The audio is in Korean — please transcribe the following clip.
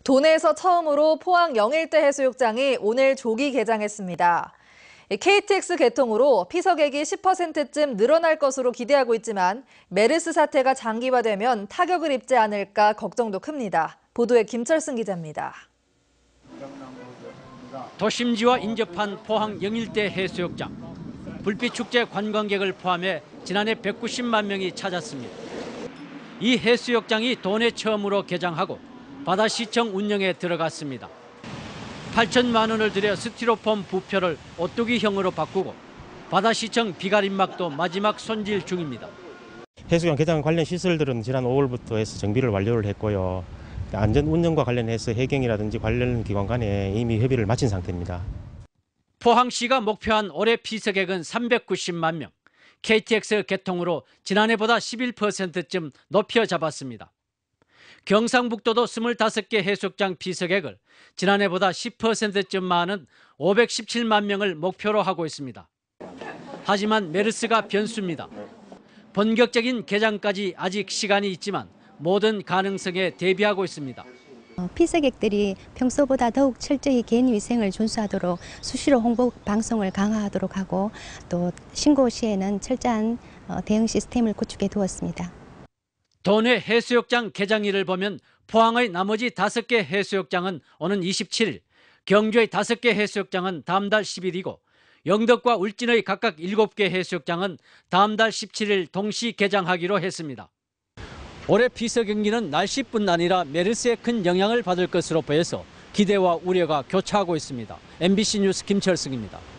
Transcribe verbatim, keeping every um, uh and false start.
도내에서 처음으로 포항 영일대 해수욕장이 오늘 조기 개장했습니다. 케이티엑스 개통으로 피서객이 십 퍼센트쯤 늘어날 것으로 기대하고 있지만 메르스 사태가 장기화되면 타격을 입지 않을까 걱정도 큽니다. 보도에 김철승 기자입니다. 도심지와 인접한 포항 영일대 해수욕장. 불빛축제 관광객을 포함해 지난해 백구십만 명이 찾았습니다. 이 해수욕장이 도내 처음으로 개장하고 바다시청 운영에 들어갔습니다. 팔천만 원을 들여 스티로폼 부표를 오뚜기형으로 바꾸고 바다시청 비가림막도 마지막 손질 중입니다. 해수욕장 개장 관련 시설들은 지난 오월부터 해서 정비를 완료를 했고요. 안전 운영과 관련해서 해경이라든지 관련 기관 간에 이미 협의를 마친 상태입니다. 포항시가 목표한 올해 피서객은 삼백구십만 명. 케이티엑스 개통으로 지난해보다 십일 퍼센트쯤 높여 잡았습니다. 경상북도도 스물다섯 개 해수욕장 피서객을 지난해보다 십 퍼센트쯤 많은 오백십칠만 명을 목표로 하고 있습니다. 하지만 메르스가 변수입니다. 본격적인 개장까지 아직 시간이 있지만 모든 가능성에 대비하고 있습니다. 피서객들이 평소보다 더욱 철저히 개인위생을 준수하도록 수시로 홍보 방송을 강화하도록 하고 또 신고 시에는 철저한 대응 시스템을 구축해 두었습니다. 도내 해수욕장 개장일을 보면 포항의 나머지 다섯 개 해수욕장은 오는 이십칠 일, 경주의 다섯 개 해수욕장은 다음 달 십 일이고 영덕과 울진의 각각 일곱 개 해수욕장은 다음 달 십칠 일 동시 개장하기로 했습니다. 올해 피서 경기는 날씨뿐 아니라 메르스에 큰 영향을 받을 것으로 보여서 기대와 우려가 교차하고 있습니다. 엠비씨 뉴스 김철승입니다.